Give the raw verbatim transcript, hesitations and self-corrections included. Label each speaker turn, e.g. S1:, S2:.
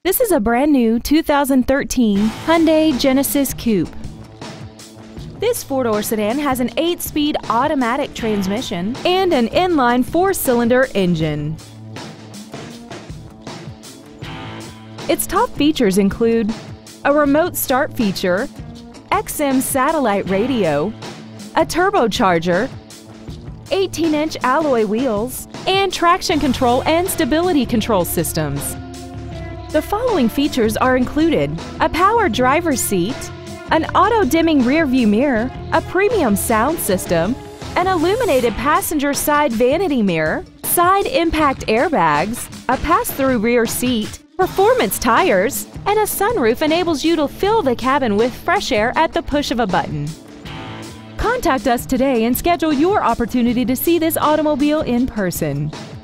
S1: This is a brand new two thousand thirteen Hyundai Genesis Coupe. This four-door sedan has an eight-speed automatic transmission and an inline four-cylinder engine. Its top features include a remote start feature, X M satellite radio, a turbocharger, eighteen inch alloy wheels, and traction control and stability control systems. The following features are included: a power driver's seat, an auto-dimming rear-view mirror, a premium sound system, an illuminated passenger side vanity mirror, side impact airbags, a pass-through rear seat, performance tires, and a sunroof enables you to fill the cabin with fresh air at the push of a button. Contact us today and schedule your opportunity to see this automobile in person.